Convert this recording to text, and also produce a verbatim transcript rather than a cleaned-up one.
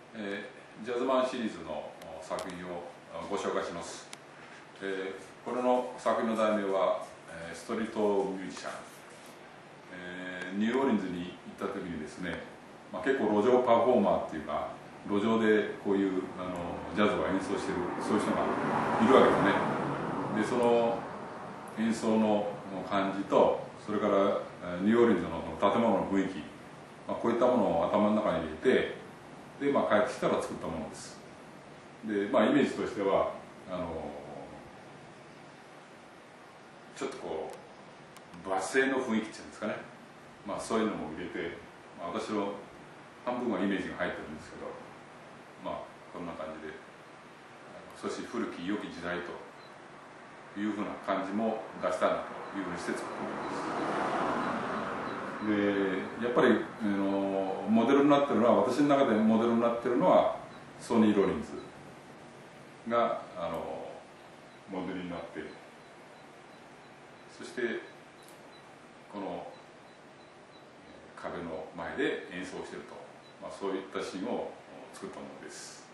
えー、ジャズマンシリーズの作品をご紹介します。えー、これの作品の題名は、えー、ストリートミュージシャン、えー、ニューオーリンズに行った時にですね、まあ、結構路上パフォーマーっていうか路上でこういうあのジャズを演奏しているそういう人がいるわけですね。でその演奏の感じとそれからニューオーリンズの建物の雰囲気、まあ、こういったものを頭の中に入れてで、まあ、帰ってきたら作ったものです。で、まあ、イメージとしてはあのちょっとこう罵声の雰囲気っていうんですかね、まあ、そういうのも入れて、まあ、私の半分はイメージが入ってるんですけど、まあこんな感じで、そして古き良き時代というふうな感じも出したいなというふうにして作っております。でやっぱりあのモデルになってるのは、私の中でモデルになってるのはソニー・ロリンズがあのモデルになって、そしてこの壁の前で演奏していると、まあ、そういったシーンを作ったものです。